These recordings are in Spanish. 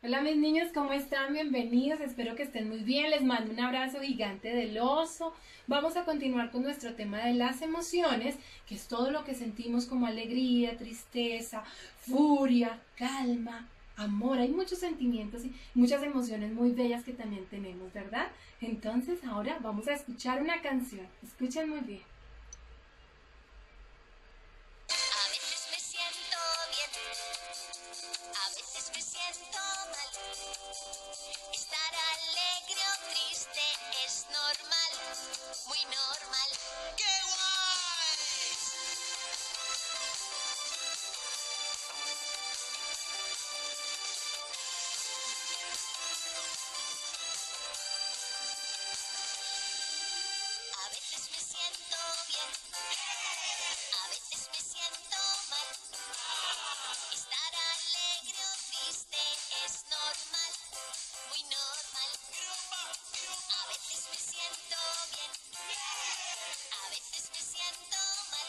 Hola mis niños, ¿cómo están? Bienvenidos, espero que estén muy bien, les mando un abrazo gigante del oso. Vamos a continuar con nuestro tema de las emociones, que es todo lo que sentimos como alegría, tristeza, furia, calma, amor. Hay muchos sentimientos y muchas emociones muy bellas que también tenemos, ¿verdad? Entonces ahora vamos a escuchar una canción, escuchen muy bien. A veces me siento bien, a veces me siento mal. Estar alegre o triste es normal, muy normal. ¡Qué guay! A veces me siento bien, a veces me siento mal. Estar alegre o triste es normal, muy normal. A veces me siento bien, a veces me siento mal.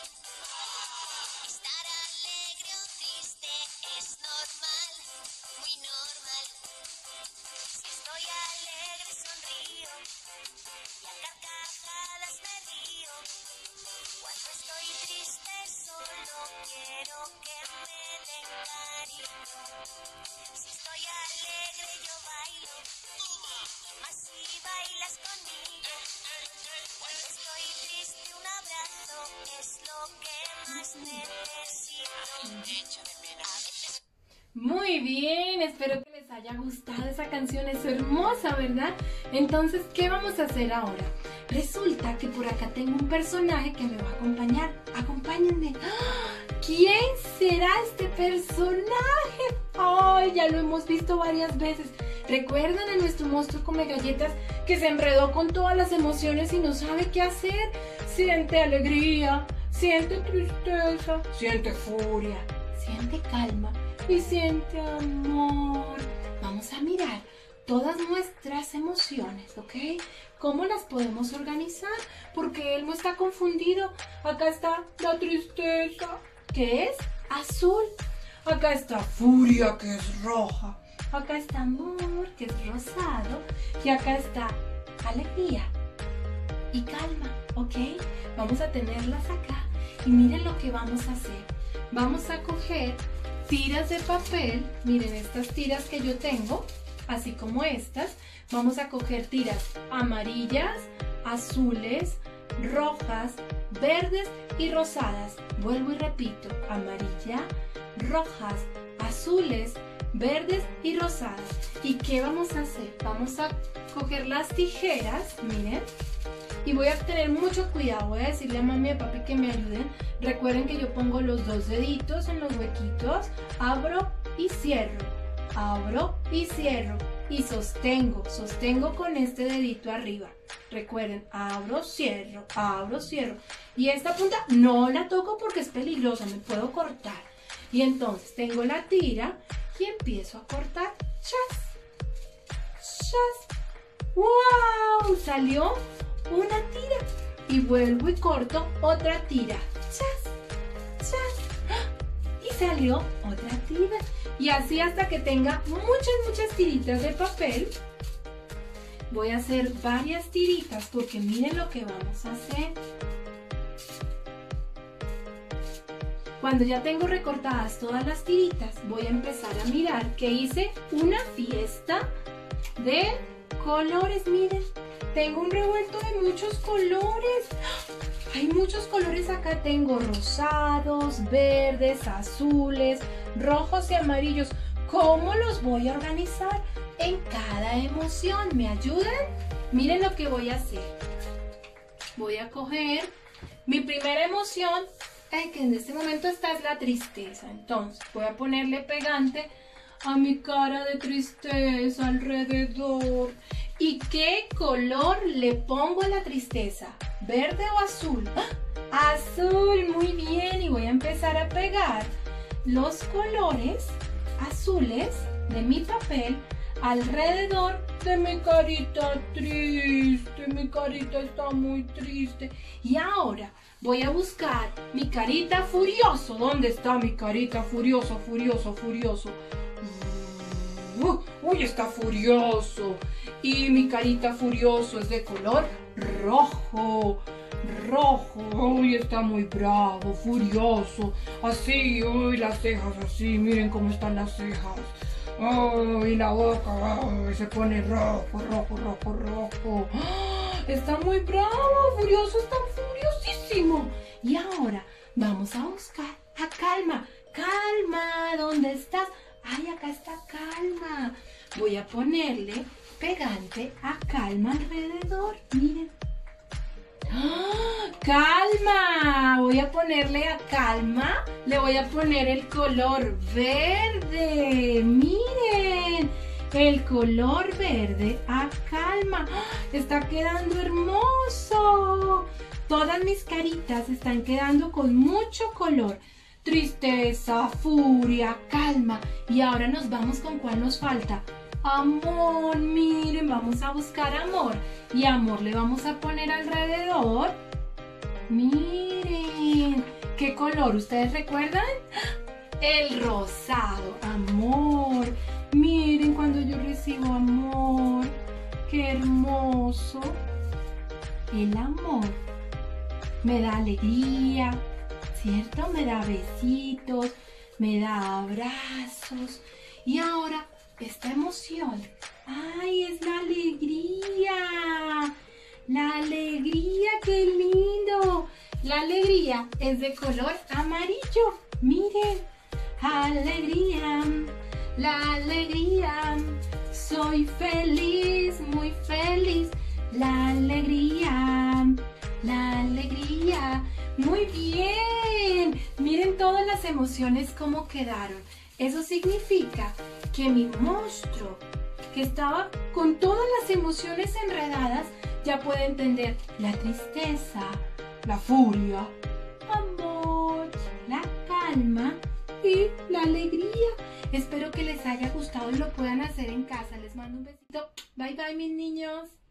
Estar alegre o triste es normal, muy normal. Si estoy alegre sonrío y a carcajadas me río. Cuando estoy triste solo quiero que me den cariño. Si estoy alegre yo bailo, y más si bailas conmigo. Cuando estoy triste un abrazo es lo que más necesito. A veces Muy bien, espero que les haya gustado esa canción, es hermosa, ¿verdad? Entonces, ¿qué vamos a hacer ahora? Resulta que por acá tengo un personaje que me va a acompañar. Acompáñenme. ¡Ah! ¿Quién será este personaje? ¡Ay! Ya lo hemos visto varias veces. ¿Recuerdan a nuestro monstruo come galletas que se enredó con todas las emociones y no sabe qué hacer? Siente alegría, siente tristeza, siente furia, siente calma y siente amor. Vamos a mirar todas nuestras emociones, ¿ok? ¿Cómo las podemos organizar? Porque él no está confundido. Acá está la tristeza, que es azul. Acá está furia, que es roja. Acá está amor, que es rosado. Y acá está alegría y calma, ¿ok? Vamos a tenerlas acá. Y miren lo que vamos a hacer. Vamos a coger tiras de papel, miren estas tiras que yo tengo, así como estas. Vamos a coger tiras amarillas, azules, rojas, verdes y rosadas. Vuelvo y repito, amarilla, rojas, azules, verdes y rosadas. ¿Y qué vamos a hacer? Vamos a coger las tijeras, miren. Y voy a tener mucho cuidado, voy a decirle a mami y a papi que me ayuden. Recuerden que yo pongo los dos deditos en los huequitos, abro y cierro, abro y cierro y sostengo con este dedito arriba. Recuerden, abro, cierro, y esta punta no la toco porque es peligrosa, me puedo cortar. Y entonces tengo la tira y empiezo a cortar, ¡chas! ¡Chas! ¡Wow! Salió una tira y vuelvo y corto otra tira, ¡chas! ¡Chas! Y salió otra tira y así hasta que tenga muchas tiritas de papel. Voy a hacer varias tiritas porque miren lo que vamos a hacer. Cuando ya tengo recortadas todas las tiritas, voy a empezar a mirar que hice una fiesta de colores, miren. Tengo un revuelto de muchos colores. Hay muchos colores acá. Tengo rosados, verdes, azules, rojos y amarillos. ¿Cómo los voy a organizar en cada emoción? ¿Me ayudan? Miren lo que voy a hacer. Voy a coger mi primera emoción, que en este momento esta es la tristeza. Entonces voy a ponerle pegante a mi cara de tristeza alrededor. ¿Y qué color le pongo a la tristeza? ¿Verde o azul? ¡Ah! Azul, muy bien. Y voy a empezar a pegar los colores azules de mi papel alrededor de mi carita triste. Mi carita está muy triste. Y ahora voy a buscar mi carita furioso. ¿Dónde está mi carita furioso? Uy, está furioso. Y mi carita furioso es de color rojo. Rojo. Uy, está muy bravo, furioso. Así, uy, las cejas así. Miren cómo están las cejas. Uy, la boca. Uy, se pone rojo, rojo, rojo, rojo. Está muy bravo, furioso, está furiosísimo. Y ahora vamos a buscar a Calma. Calma, ¿dónde estás? Ay, acá está Calma. Voy a ponerle pegante a Calma alrededor. Miren. ¡Ah! Calma. Voy a ponerle a Calma. Le voy a poner el color verde. Miren. El color verde a Calma. ¡Ah! Está quedando hermoso. Todas mis caritas están quedando con mucho color. Tristeza, furia, calma. Y ahora nos vamos con cuál nos falta. Amor, miren, vamos a buscar amor. Y amor le vamos a poner alrededor. Miren, ¿qué color? ¿Ustedes recuerdan? El rosado, amor. Miren cuando yo recibo amor. Qué hermoso. El amor me da alegría, ¿cierto? Me da besitos, me da abrazos. Y ahora, esta emoción, ¡ay, es la alegría! ¡La alegría, qué lindo! La alegría es de color amarillo. Miren, alegría, la alegría. Soy feliz, muy feliz. La alegría, la alegría. Muy bien. Miren todas las emociones cómo quedaron. Eso significa que mi monstruo, que estaba con todas las emociones enredadas, ya puede entender la tristeza, la furia, amor, la calma y la alegría. Espero que les haya gustado y lo puedan hacer en casa. Les mando un besito. Bye bye, mis niños.